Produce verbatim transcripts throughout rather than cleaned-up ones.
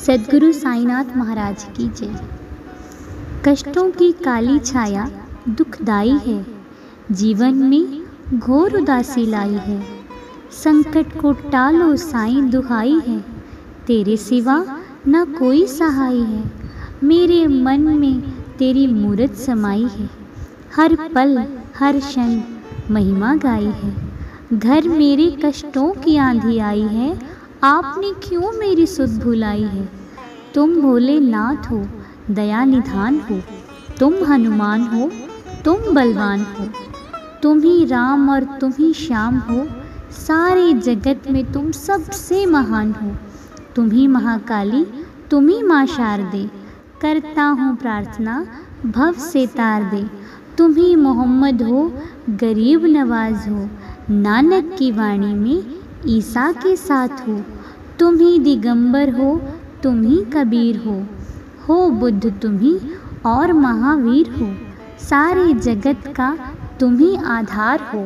सद्गुरु साईनाथ महाराज की जय। कष्टों की काली छाया दुखदाई है, जीवन में घोर उदासी लाई है। संकट को टालो साईं दुहाई है, तेरे सिवा न कोई सहाय है। मेरे मन में तेरी मूरत समाई है, हर पल हर क्षण महिमा गाई है। घर मेरे कष्टों की आंधी आई है, आपने क्यों मेरी सुध भुलाई है। तुम भोलेनाथ हो, दया निधान हो, तुम हनुमान हो, तुम बलवान हो। तुम ही राम और तुम ही श्याम हो, सारे जगत में तुम सबसे महान हो। तुम ही महाकाली, तुम ही माँ शारदे, करता हूँ प्रार्थना भव से तार दे। तुम ही मोहम्मद हो, गरीब नवाज हो, नानक की वाणी में ईसा के साथ हो। तुम ही दिगंबर हो, तुम ही कबीर हो, हो बुद्ध तुम ही और महावीर हो। सारे जगत का तुम ही आधार हो,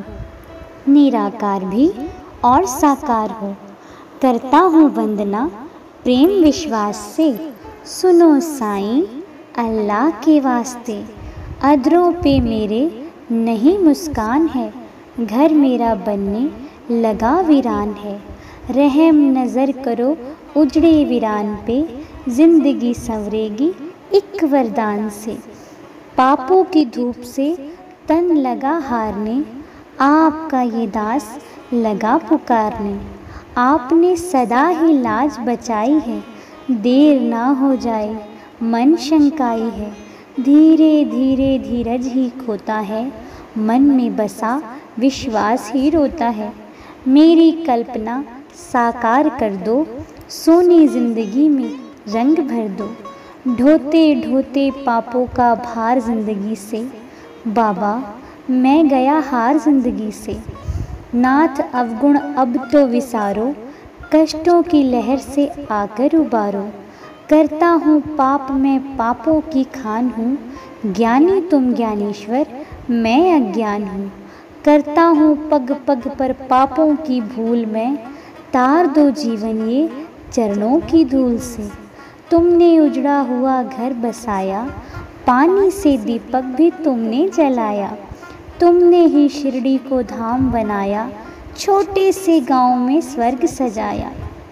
निराकार भी और साकार हो। करता हूँ वंदना प्रेम विश्वास से, सुनो साईं अल्लाह के वास्ते। अधरों पे मेरे नहीं मुस्कान है, घर मेरा बनने लगा वीरान है। रहम नज़र करो उजड़े वीरान पे, जिंदगी संवरेगी एक वरदान से। पापों की धूप से तन लगा हारने, आपका ये दास लगा पुकारने। आपने सदा ही लाज बचाई है, देर ना हो जाए मन शंकाई है। धीरे धीरे धीरज ही खोता है, मन में बसा विश्वास ही रोता है। मेरी कल्पना साकार कर दो, सोनी जिंदगी में रंग भर दो। ढोते ढोते पापों का भार जिंदगी से, बाबा मैं गया हार जिंदगी से। नाथ अवगुण अब तो विसारो, कष्टों की लहर से आकर उबारो। करता हूँ पाप मैं पापों की खान हूँ, ज्ञानी तुम ज्ञानेश्वर मैं अज्ञान हूँ। करता हूँ पग पग पर पापों की भूल मैं, तार दो जीवन ये चरणों की धूल से। तुमने उजड़ा हुआ घर बसाया, पानी से दीपक भी तुमने जलाया। तुमने ही शिरडी को धाम बनाया, छोटे से गांव में स्वर्ग सजाया।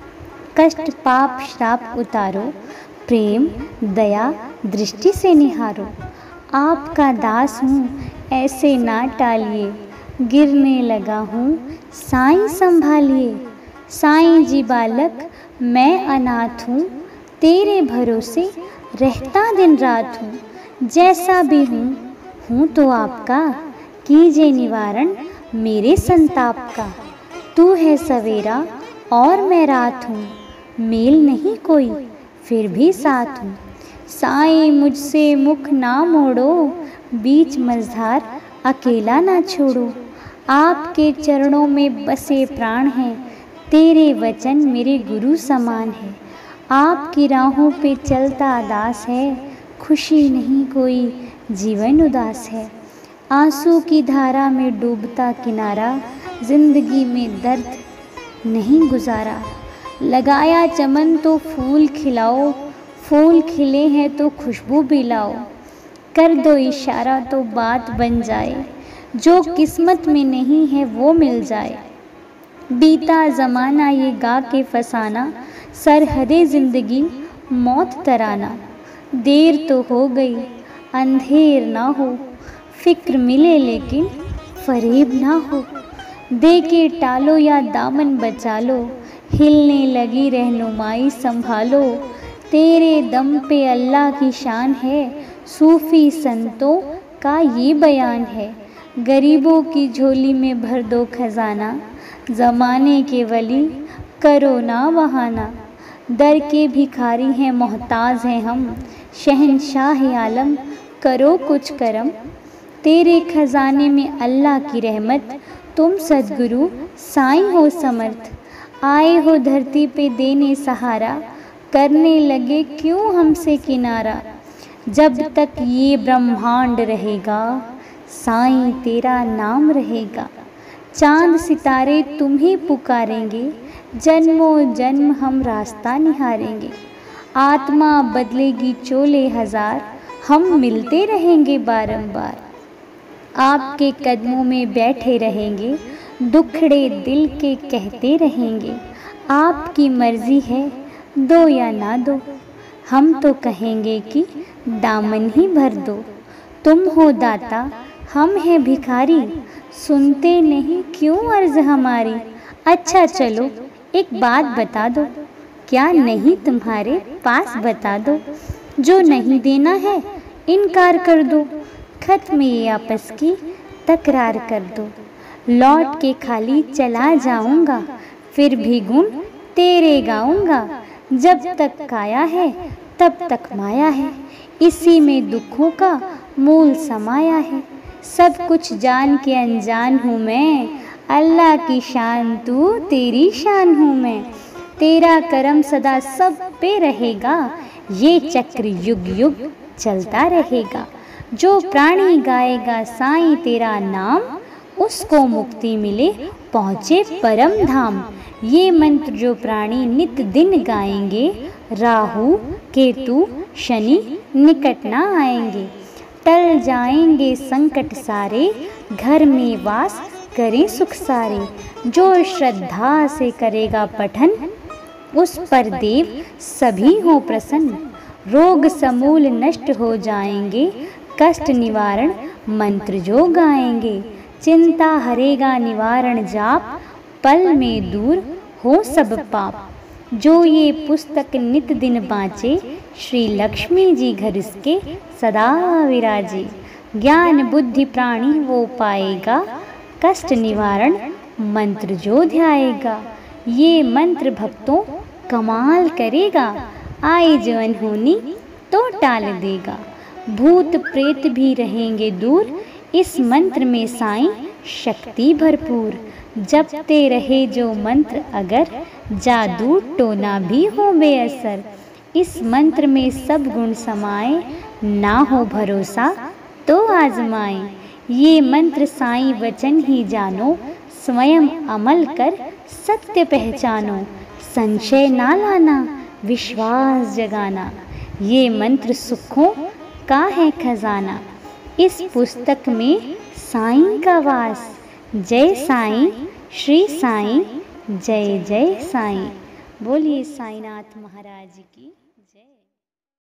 कष्ट पाप श्राप उतारो, प्रेम दया दृष्टि से निहारो। आपका दास हूँ ऐसे ना टालिए, गिरने लगा हूँ साईं संभालिए। साईं जी बालक मैं अनाथ हूँ, तेरे भरोसे रहता दिन रात हूँ। जैसा भी हूँ हूँ तो आपका, कीजिए निवारण मेरे संताप का। तू है सवेरा और मैं रात हूँ, मेल नहीं कोई फिर भी साथ हूँ। साईं मुझसे मुख ना मोड़ो, बीच मझधार अकेला ना छोड़ो। आपके चरणों में बसे प्राण हैं, तेरे वचन मेरे गुरु समान है। आपकी राहों पे चलता दास है, खुशी नहीं कोई जीवन उदास है। आंसू की धारा में डूबता किनारा, जिंदगी में दर्द नहीं गुजारा। लगाया चमन तो फूल खिलाओ, फूल खिले हैं तो खुशबू भी लाओ। कर दो इशारा तो बात बन जाए, जो किस्मत में नहीं है वो मिल जाए। बीता ज़माना ये गा के फसाना, सरहदे ज़िंदगी मौत तराना। देर तो हो गई अंधेर ना हो, फिक्र मिले लेकिन फरेब ना हो। दे के टालो या दामन बचा लो, हिलने लगी रहनुमाई संभालो। तेरे दम पे अल्लाह की शान है, सूफ़ी संतों का ये बयान है। गरीबों की झोली में भर दो खजाना, ज़माने के वली करो ना बहाना। दर के भिखारी हैं मोहताज हैं हम, शहंशाह आलम करो कुछ करम। तेरे खजाने में अल्लाह की रहमत, तुम सद्गुरु साईं हो समर्थ। आए हो धरती पे देने सहारा, करने लगे क्यों हमसे किनारा। जब तक ये ब्रह्मांड रहेगा, साईं तेरा नाम रहेगा। चांद सितारे तुम्हें पुकारेंगे, जन्मों जन्म हम रास्ता निहारेंगे। आत्मा बदलेगी चोले हजार, हम मिलते रहेंगे बारंबार। आपके कदमों में बैठे रहेंगे, दुखड़े दिल के कहते रहेंगे। आपकी मर्जी है दो या ना दो, हम तो कहेंगे कि दामन ही भर दो। तुम हो दाता हम हैं भिखारी, सुनते नहीं क्यों अर्ज हमारी। अच्छा चलो एक बात बता दो, क्या नहीं तुम्हारे पास बता दो। जो नहीं देना है इनकार कर दो, खत्म ये आपस की तकरार कर दो। लौट के खाली चला जाऊंगा, फिर भी गुण तेरे गाऊंगा। जब तक काया है तब तक माया है, इसी में दुखों का मूल समाया है। सब कुछ जान के अनजान हूँ मैं, अल्लाह की शान तू तेरी शान हूँ मैं। तेरा करम सदा सब पे रहेगा, ये चक्र युग युग चलता रहेगा। जो प्राणी गाएगा साईं तेरा नाम, उसको मुक्ति मिले पहुँचे परम धाम। ये मंत्र जो प्राणी नित दिन गाएंगे, राहु केतु शनि निकट ना आएंगे। टल जाएंगे संकट सारे, घर में वास करें सुख सारे। जो श्रद्धा से करेगा पठन, उस पर देव सभी हो प्रसन्न। रोग समूल नष्ट हो जाएंगे, कष्ट निवारण मंत्र जो गाएंगे। चिंता हरेगा निवारण जाप, पल में दूर हो सब पाप। जो ये पुस्तक नित दिन बाँचे, श्री लक्ष्मी जी घर इसके सदा विराजे। ज्ञान बुद्धि प्राणी वो पाएगा, कष्ट निवारण मंत्र जो ध्याएगा। ये मंत्र भक्तों कमाल करेगा, आए जो अनहोनी तो टाल देगा। भूत प्रेत भी रहेंगे दूर, इस मंत्र में साईं शक्ति भरपूर। जपते रहे जो मंत्र अगर, जादू टोना भी हो बेअसर। इस मंत्र में सब गुण समाए, ना हो भरोसा तो आजमाए। ये मंत्र साईं वचन ही जानो, स्वयं अमल कर सत्य पहचानो। संशय ना लाना विश्वास जगाना, ये मंत्र सुखों का है खजाना। इस पुस्तक में साईं का वास, जय साईं श्री साईं जय जय साईं। बोलिए साईंनाथ महाराज की।